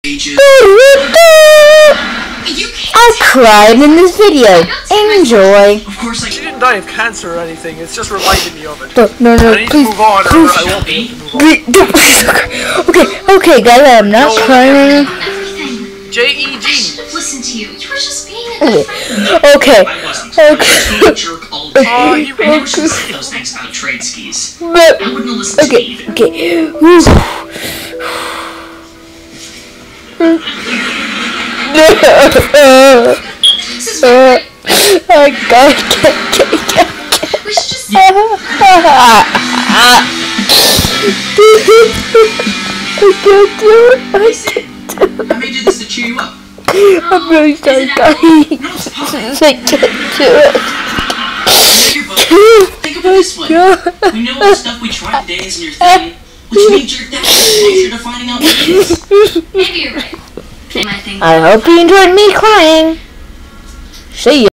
I cried in this video. Enjoy. Of course, She didn't die of cancer or anything. It's just reminded me of it. No, I need to move on, or I won't be able to move on. Okay, guys, I'm not crying. JEG. listen to you. You were just being Okay. I wasn't. I was being a jerk all day. Oh, you I never should have said those things about trade skis. But, I wouldn't have listened to you either. okay. I got We should just I can't do it. I may do this to cheer you up. I'm really sorry, guys. I can't do it. Think of it this way. We know all the stuff we tried today isn't your thing, which means you're definitely closer to finding out what it is. Maybe you're right. I hope you enjoyed me crying. See ya.